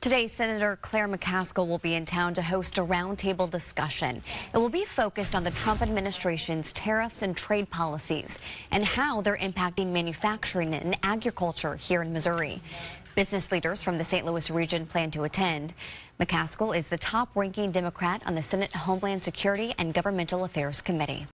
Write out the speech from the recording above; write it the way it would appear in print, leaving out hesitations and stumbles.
Today, Senator Claire McCaskill will be in town to host a roundtable discussion. It will be focused on the Trump administration's tariffs and trade policies and how they're impacting manufacturing and agriculture here in Missouri. Business leaders from the St. Louis region plan to attend. McCaskill is the top-ranking Democrat on the Senate Homeland Security and Governmental Affairs Committee.